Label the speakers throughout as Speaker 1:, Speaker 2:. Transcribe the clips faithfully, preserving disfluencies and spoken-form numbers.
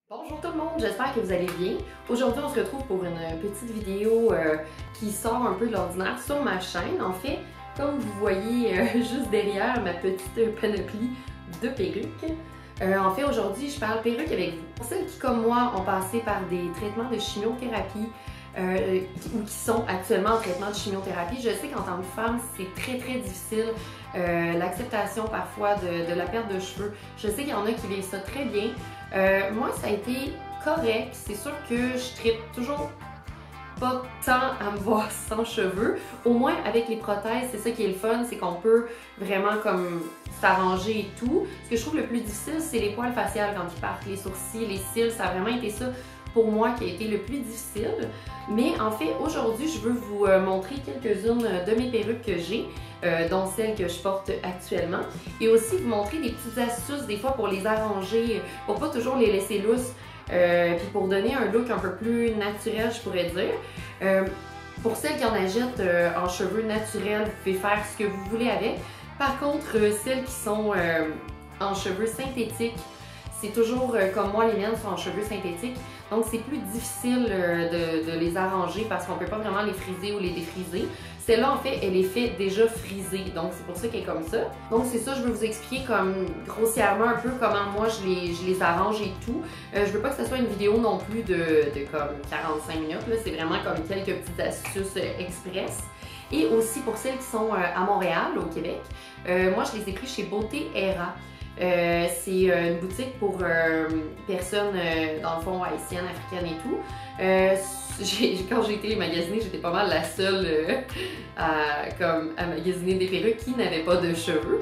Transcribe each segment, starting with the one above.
Speaker 1: Bonjour tout le monde, j'espère que vous allez bien. Aujourd'hui, on se retrouve pour une petite vidéo euh, qui sort un peu de l'ordinaire sur ma chaîne. En fait, comme vous voyez euh, juste derrière ma petite panoplie de perruques. Euh, en fait, aujourd'hui, je parle perruque avec vous. Pour celles qui, comme moi, ont passé par des traitements de chimiothérapie euh, ou qui sont actuellement en traitement de chimiothérapie, je sais qu'en tant que femme, c'est très très difficile. Euh, l'acceptation parfois de, de la perte de cheveux. Je sais qu'il y en a qui vivent ça très bien. Euh, moi, ça a été correct. C'est sûr que je trippe toujours pas tant à me voir sans cheveux. Au moins, avec les prothèses, c'est ça qui est le fun, c'est qu'on peut vraiment comme s'arranger et tout. Ce que je trouve le plus difficile, c'est les poils faciales quand ils partent, les sourcils, les cils. Ça a vraiment été ça pour moi qui a été le plus difficile. Mais en fait, aujourd'hui, je veux vous montrer quelques-unes de mes perruques que j'ai, euh, dont celles que je porte actuellement. Et aussi vous montrer des petites astuces des fois pour les arranger, pour pas toujours les laisser lousses, euh, puis pour donner un look un peu plus naturel, je pourrais dire. Euh, pour celles qui en achètent euh, en cheveux naturels, vous pouvez faire ce que vous voulez avec. Par contre, euh, celles qui sont euh, en cheveux synthétiques, c'est toujours euh, comme moi, les miennes sont en cheveux synthétiques. Donc, c'est plus difficile euh, de, de les arranger parce qu'on ne peut pas vraiment les friser ou les défriser. Celle-là, en fait, elle est faite déjà frisée. Donc, c'est pour ça qu'elle est comme ça. Donc, c'est ça, je veux vous expliquer comme grossièrement un peu comment moi, je les, je les arrange et tout. Euh, je veux pas que ce soit une vidéo non plus de, de comme quarante-cinq minutes. C'est vraiment comme quelques petites astuces euh, express. Et aussi pour celles qui sont euh, à Montréal, au Québec, euh, moi, je les ai pris chez Beauté Era. Euh, c'est euh, une boutique pour euh, personnes, euh, dans le fond, haïtiennes, africaines et tout. Euh, quand j'ai été les magasiner, j'étais pas mal la seule euh, à, comme, à magasiner des perruques qui n'avaient pas de cheveux.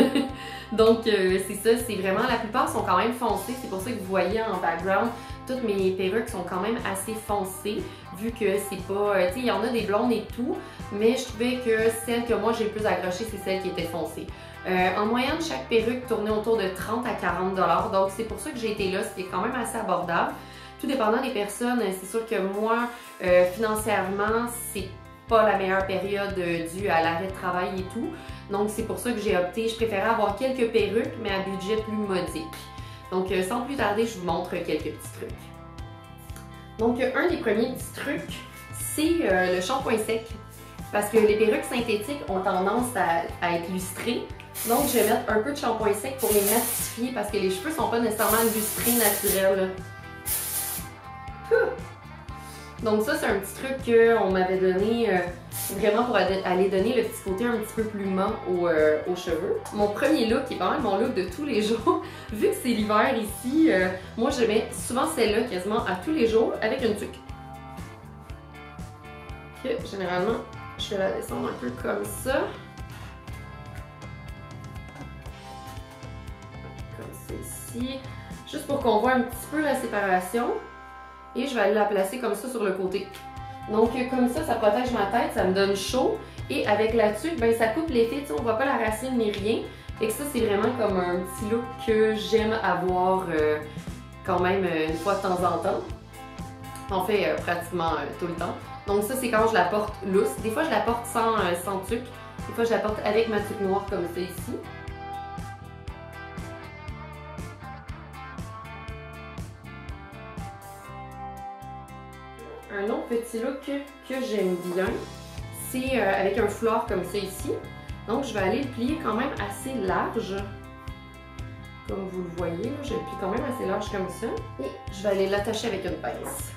Speaker 1: Donc, euh, c'est ça, c'est vraiment, la plupart sont quand même foncées. C'est pour ça que vous voyez en background, toutes mes perruques sont quand même assez foncées, vu que c'est pas, tu sais, il y en a des blondes et tout, mais je trouvais que celle que moi j'ai le plus accrochée, c'est celle qui était foncée. Euh, en moyenne, chaque perruque tournait autour de trente à quarante dollars, donc c'est pour ça que j'ai été là, c'était quand même assez abordable. Tout dépendant des personnes, c'est sûr que moi, euh, financièrement, c'est pas la meilleure période euh, due à l'arrêt de travail et tout, donc c'est pour ça que j'ai opté, je préférais avoir quelques perruques, mais à budget plus modique. Donc euh, sans plus tarder, je vous montre quelques petits trucs. Donc euh, un des premiers petits trucs, c'est euh, le shampoing sec, parce que les perruques synthétiques ont tendance à, à être lustrées. Donc, je vais mettre un peu de shampoing sec pour les matifier parce que les cheveux sont pas nécessairement lustrés naturels. Donc ça, c'est un petit truc qu'on m'avait donné euh, vraiment pour aller donner le petit côté un petit peu plus mat aux, euh, aux cheveux. Mon premier look, qui est pas mal mon look de tous les jours, vu que c'est l'hiver ici, euh, moi je mets souvent celle-là quasiment à tous les jours avec une tuque. Okay, généralement, je vais la descendre un peu comme ça. Ici, juste pour qu'on voit un petit peu la séparation, et je vais aller la placer comme ça sur le côté. Donc comme ça, ça protège ma tête, ça me donne chaud, et avec la tuque, ben, ça coupe l'effet, on voit pas la racine ni rien, et que ça c'est vraiment comme un petit look que j'aime avoir euh, quand même une fois de temps en temps. En fait, euh, pratiquement euh, tout le temps. Donc ça c'est quand je la porte lousse. Des fois je la porte sans, euh, sans tuque, des fois je la porte avec ma tuque noire comme ça ici. Un autre petit look que, que j'aime bien, c'est euh, avec un foulard comme ça ici. Donc je vais aller le plier quand même assez large. Comme vous le voyez, là, je le plie quand même assez large comme ça. Et je vais aller l'attacher avec une pince.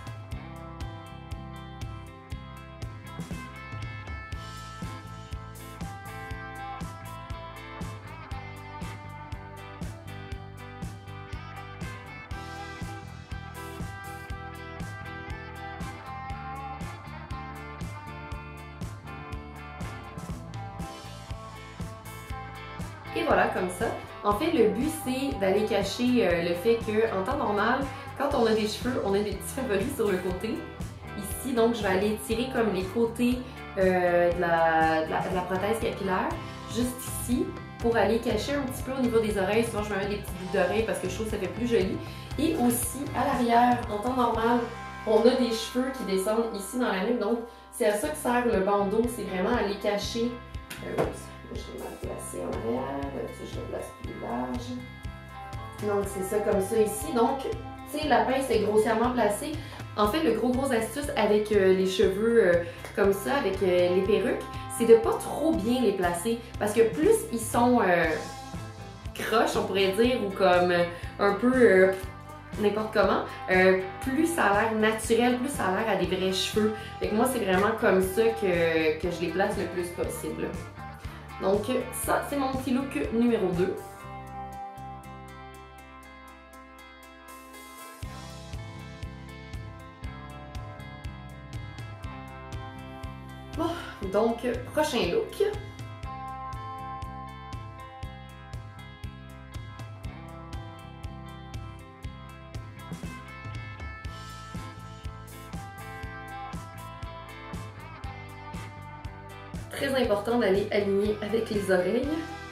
Speaker 1: Et voilà, comme ça. En fait, le but, c'est d'aller cacher euh, le fait qu'en temps normal, quand on a des cheveux, on a des petits favoris sur le côté. Ici, donc, je vais aller tirer comme les côtés euh, de, la, de, la, de la prothèse capillaire, juste ici, pour aller cacher un petit peu au niveau des oreilles. Souvent, je me mets des petits bouts d'oreilles parce que je trouve que ça fait plus joli. Et aussi, à l'arrière, en temps normal, on a des cheveux qui descendent ici dans la nuque. Donc, c'est à ça que sert le bandeau, c'est vraiment aller cacher... Euh, je vais mal placer en arrière, là-dessus je le place plus large. Donc c'est ça comme ça ici. Donc sais, la pince est grossièrement placée. En fait, le gros gros astuce avec euh, les cheveux euh, comme ça, avec euh, les perruques, c'est de pas trop bien les placer. Parce que plus ils sont euh, croches, on pourrait dire, ou comme euh, un peu euh, n'importe comment, euh, plus ça a l'air naturel, plus ça a l'air à des vrais cheveux. Fait que moi, c'est vraiment comme ça que, que je les place le plus possible. Donc ça, c'est mon petit look numéro deux. Bon, donc prochain look. Très important d'aller aligner avec les oreilles.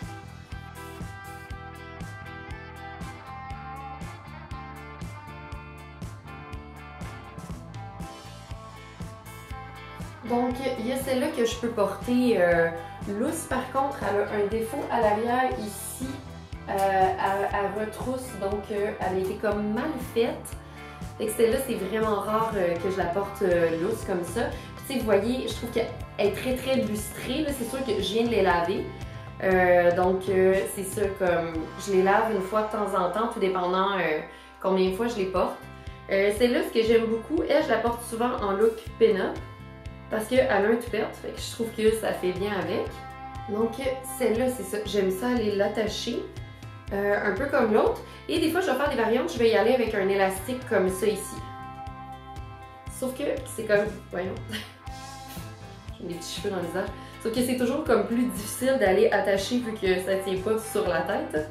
Speaker 1: Donc, il y a celle-là que je peux porter euh, loose. Par contre, elle a un défaut à l'arrière ici. Euh, elle, elle retrousse, donc euh, elle a été comme mal faite. Fait que celle-là, c'est vraiment rare euh, que je la porte euh, loose comme ça. Puis, tu sais, vous voyez, je trouve qu'elle est très très lustrée. C'est sûr que je viens de les laver. Euh, donc, euh, c'est ça, comme je les lave une fois de temps en temps, tout dépendant euh, combien de fois je les porte. Euh, celle-là, ce que j'aime beaucoup, elle, je la porte souvent en look pin-up. Parce qu'elle a un toupette, fait que je trouve que ça fait bien avec. Donc celle-là, c'est ça. J'aime ça aller l'attacher, euh, un peu comme l'autre. Et des fois, je vais faire des variantes, je vais y aller avec un élastique comme ça ici. Sauf que c'est comme... Voyons. J'ai des petits cheveux dans le visage. Sauf que c'est toujours comme plus difficile d'aller attacher vu que ça tient pas sur la tête.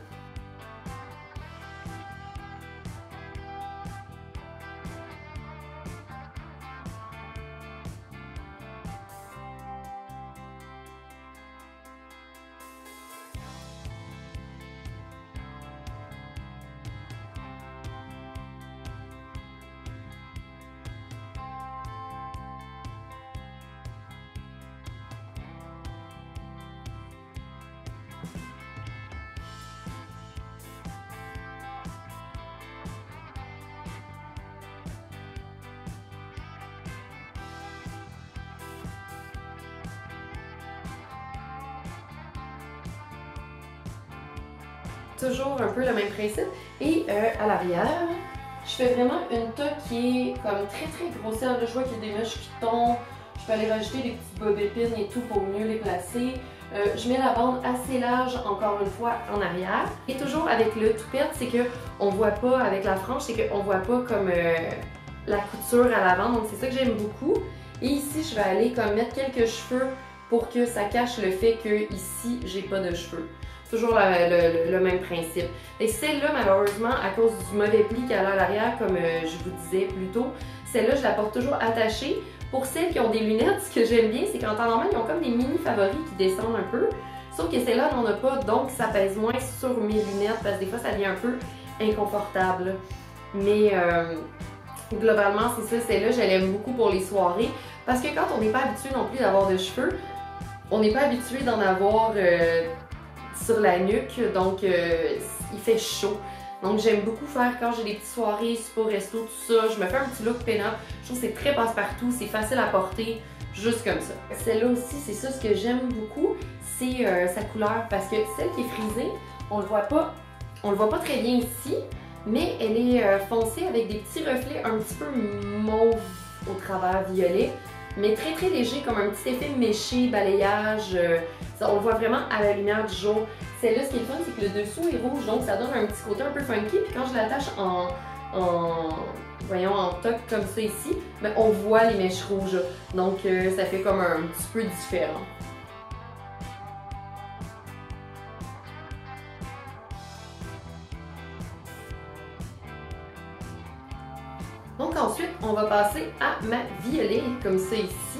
Speaker 1: Toujours un peu le même principe. Et euh, à l'arrière, je fais vraiment une toque qui est comme très très grossière. Je vois qu'il y a des mèches qui tombent. Je peux aller rajouter des petites bobépines et tout pour mieux les placer. Euh, je mets la bande assez large, encore une fois, en arrière. Et toujours avec le toupette, c'est qu'on voit pas, avec la frange, c'est qu'on voit pas comme euh, la couture à l'avant. Donc c'est ça que j'aime beaucoup. Et ici, je vais aller comme mettre quelques cheveux pour que ça cache le fait que ici, j'ai pas de cheveux. Toujours la, le, le même principe. Et celle-là, malheureusement, à cause du mauvais pli qu'elle a à l'arrière, comme euh, je vous disais plus tôt, celle-là, je la porte toujours attachée. Pour celles qui ont des lunettes, ce que j'aime bien, c'est qu'en temps normal, ils ont comme des mini favoris qui descendent un peu. Sauf que celle-là, on n'en a pas, donc ça pèse moins sur mes lunettes, parce que des fois, ça devient un peu inconfortable. Mais euh, globalement, c'est ça, celle-là, je l'aime beaucoup pour les soirées. Parce que quand on n'est pas habitué non plus d'avoir de cheveux, on n'est pas habitué d'en avoir... Euh, sur la nuque, donc euh, il fait chaud. Donc j'aime beaucoup faire quand j'ai des petites soirées, super resto, tout ça. Je me fais un petit look pin-up. Je trouve que c'est très passe-partout, c'est facile à porter, juste comme ça. Celle-là aussi, c'est ça ce que j'aime beaucoup, c'est euh, sa couleur. Parce que celle qui est frisée, on le voit pas, on le voit pas très bien ici, mais elle est euh, foncée avec des petits reflets un petit peu mauve au travers violet. Mais très très léger, comme un petit effet méché, balayage. Euh, ça, on le voit vraiment à la lumière du jour. Celle-là, ce qui est le fun, c'est que le dessous est rouge, donc ça donne un petit côté un peu funky. Puis quand je l'attache en, en, voyons, en toque comme ça ici, ben, on voit les mèches rouges. Donc euh, ça fait comme un petit peu différent. Donc ensuite, on va passer à ma violet, comme ça ici.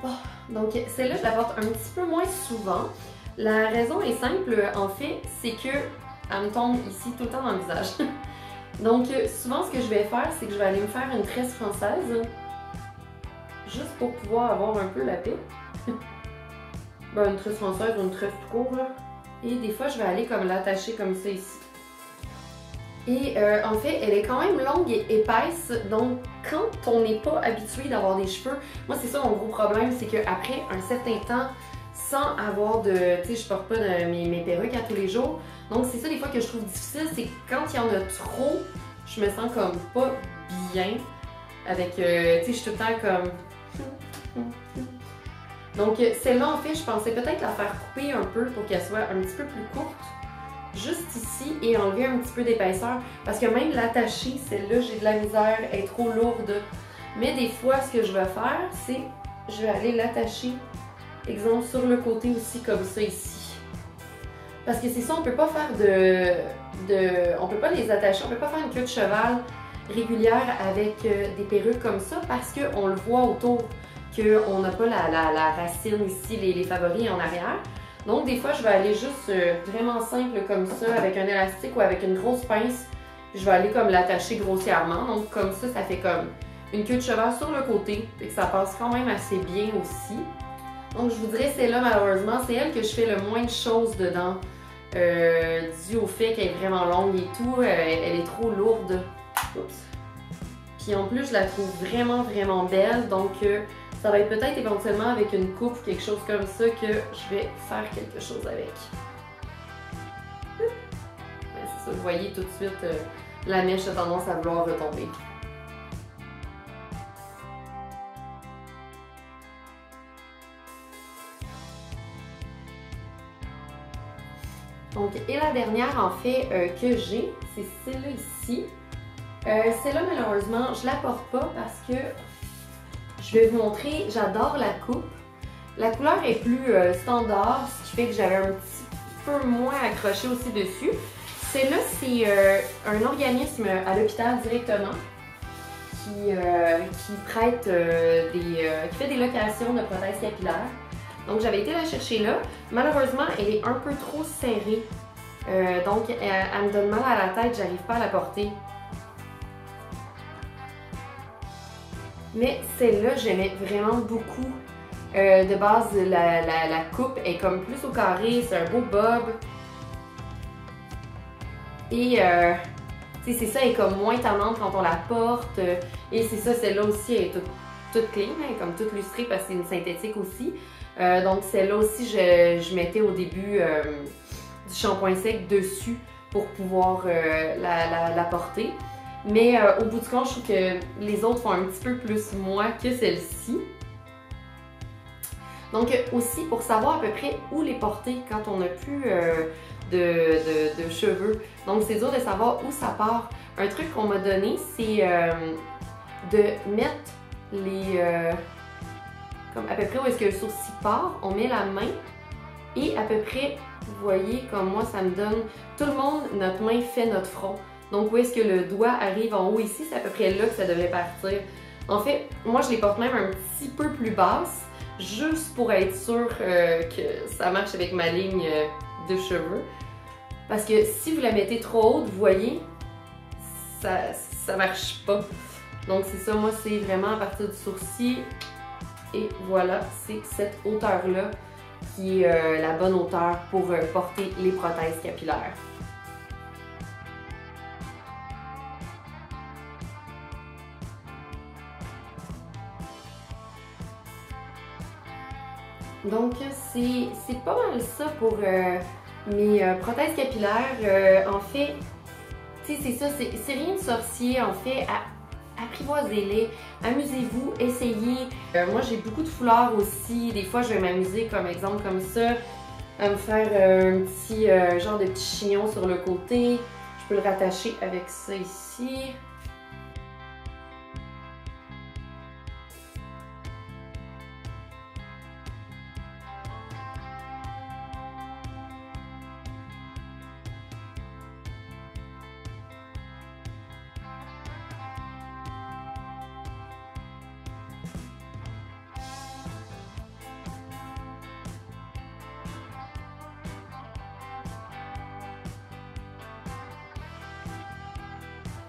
Speaker 1: Bon, donc celle-là, je la porte un petit peu moins souvent. La raison est simple, en fait, c'est que elle me tombe ici tout le temps dans le visage. Donc souvent, ce que je vais faire, c'est que je vais aller me faire une tresse française, juste pour pouvoir avoir un peu la paix. Ben, une tresse française ou une tresse tout court, là. Et des fois, je vais aller comme l'attacher comme ça ici. Et euh, en fait, elle est quand même longue et épaisse, donc quand on n'est pas habitué d'avoir des cheveux, moi c'est ça mon gros problème, c'est qu'après un certain temps, sans avoir de, tu sais, je porte pas de, mes, mes perruques à tous les jours, donc c'est ça des fois que je trouve difficile, c'est quand il y en a trop, je me sens comme pas bien, avec, euh, tu sais, je suis tout le temps comme... Donc celle-là en fait, je pensais peut-être la faire couper un peu pour qu'elle soit un petit peu plus courte, juste ici, et enlever un petit peu d'épaisseur, parce que même l'attacher, celle-là, j'ai de la misère, elle est trop lourde. Mais des fois, ce que je vais faire, c'est je vais aller l'attacher, exemple, sur le côté aussi, comme ça, ici. Parce que c'est ça, on peut pas faire de, de... on peut pas les attacher, on peut pas faire une queue de cheval régulière avec euh, des perruques comme ça, parce qu'on le voit autour, qu'on n'a pas la, la, la racine ici, les, les favoris en arrière. Donc, des fois, je vais aller juste euh, vraiment simple comme ça, avec un élastique ou avec une grosse pince. Je vais aller comme l'attacher grossièrement. Donc, comme ça, ça fait comme une queue de cheval sur le côté et que ça passe quand même assez bien aussi. Donc, je vous dirais, celle-là, malheureusement, c'est elle que je fais le moins de choses dedans, euh, dû au fait qu'elle est vraiment longue et tout. Euh, elle est trop lourde. Oups. Puis en plus, je la trouve vraiment, vraiment belle. Donc, euh, ça va être peut-être éventuellement avec une coupe ou quelque chose comme ça que je vais faire quelque chose avec. C'est ça, vous voyez tout de suite, euh, la mèche a tendance à vouloir retomber. Donc, et la dernière en fait euh, que j'ai, c'est celle-là ici. Euh, celle-là, malheureusement, je la porte pas parce que je vais vous montrer, j'adore la coupe. La couleur est plus euh, standard, ce qui fait que j'avais un petit peu moins accroché aussi dessus. Celle-là, c'est euh, un organisme à l'hôpital directement qui, euh, qui prête euh, des, euh, qui fait des locations de prothèses capillaires. Donc j'avais été la chercher là. Malheureusement, elle est un peu trop serrée. Euh, donc elle, elle me donne mal à la tête, j'arrive pas à la porter. Mais celle-là, j'aimais vraiment beaucoup. Euh, de base, la, la, la coupe est comme plus au carré, c'est un beau bob. Et euh, c'est ça, elle est comme moins tannante quand on la porte. Et c'est ça, celle-là aussi, elle est toute, toute clean, elle est comme toute lustrée parce que c'est une synthétique aussi. Euh, donc celle-là aussi, je, je mettais au début euh, du shampoing sec dessus pour pouvoir euh, la, la, la porter. Mais euh, au bout du compte, je trouve que les autres font un petit peu plus moi que celle-ci. Donc aussi, pour savoir à peu près où les porter quand on n'a plus euh, de, de, de cheveux. Donc c'est dur de savoir où ça part. Un truc qu'on m'a donné, c'est euh, de mettre les... Euh, comme à peu près où est-ce que le sourcil part, on met la main et à peu près, vous voyez, comme moi ça me donne... Tout le monde, notre main fait notre front. Donc où est-ce que le doigt arrive en haut ici, c'est à peu près là que ça devrait partir. En fait, moi je les porte même un petit peu plus basse, juste pour être sûre euh, que ça marche avec ma ligne de cheveux. Parce que si vous la mettez trop haute, vous voyez, ça, ça marche pas. Donc c'est ça, moi c'est vraiment à partir du sourcil. Et voilà, c'est cette hauteur-là qui est euh, la bonne hauteur pour euh, porter les prothèses capillaires. Donc c'est pas mal ça pour euh, mes euh, prothèses capillaires. Euh, en fait, tu sais, c'est ça, c'est rien de sorcier en fait. À, apprivoisez-les, amusez-vous, essayez. Euh, moi j'ai beaucoup de foulards aussi. Des fois je vais m'amuser comme exemple comme ça, à me faire euh, un petit euh, genre de petit chignon sur le côté. Je peux le rattacher avec ça ici.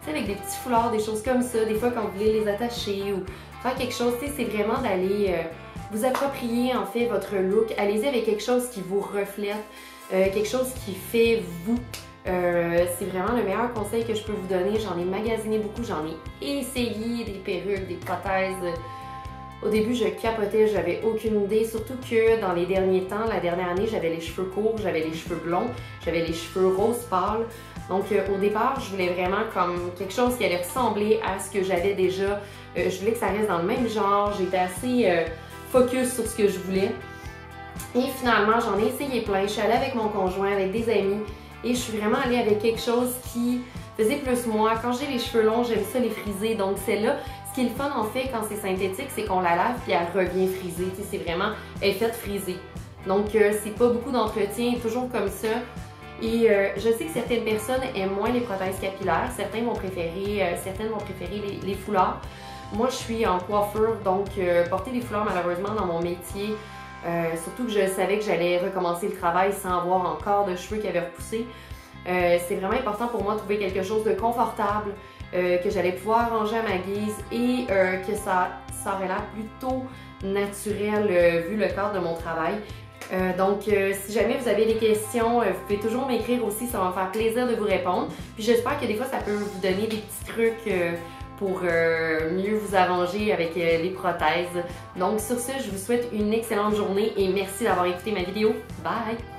Speaker 1: tu sais, avec des petits foulards, des choses comme ça, des fois quand vous voulez les attacher ou faire quelque chose, tu sais, c'est vraiment d'aller euh, vous approprier en fait votre look. Allez-y avec quelque chose qui vous reflète, euh, quelque chose qui fait vous. Euh, c'est vraiment le meilleur conseil que je peux vous donner. J'en ai magasiné beaucoup, j'en ai essayé des perruques, des prothèses. Au début, je capotais, j'avais aucune idée, surtout que dans les derniers temps, la dernière année, j'avais les cheveux courts, j'avais les cheveux blonds, j'avais les cheveux rose pâle. Donc euh, au départ, je voulais vraiment comme quelque chose qui allait ressembler à ce que j'avais déjà. Euh, je voulais que ça reste dans le même genre, j'étais assez euh, focus sur ce que je voulais. Et finalement, j'en ai essayé plein, je suis allée avec mon conjoint, avec des amis, et je suis vraiment allée avec quelque chose qui faisait plus moi. Quand j'ai les cheveux longs, j'aime ça les friser, donc celle-là, ce qui est le fun en fait quand c'est synthétique, c'est qu'on la lave puis elle revient frisée. Tu sais, c'est vraiment, elle est faite frisée. Donc euh, c'est pas beaucoup d'entretien, toujours comme ça. Et euh, je sais que certaines personnes aiment moins les prothèses capillaires, certains vont préférer, euh, certaines vont préférer les, les foulards. Moi je suis en coiffure, donc euh, porter des foulards malheureusement dans mon métier, euh, surtout que je savais que j'allais recommencer le travail sans avoir encore de cheveux qui avaient repoussé. Euh, c'est vraiment important pour moi de trouver quelque chose de confortable, euh, que j'allais pouvoir ranger à ma guise et euh, que ça, ça aurait l'air plutôt naturel euh, vu le cadre de mon travail. Euh, donc, euh, si jamais vous avez des questions, euh, vous pouvez toujours m'écrire aussi, ça va me faire plaisir de vous répondre. Puis j'espère que des fois, ça peut vous donner des petits trucs euh, pour euh, mieux vous arranger avec euh, les prothèses. Donc, sur ce, je vous souhaite une excellente journée et merci d'avoir écouté ma vidéo. Bye!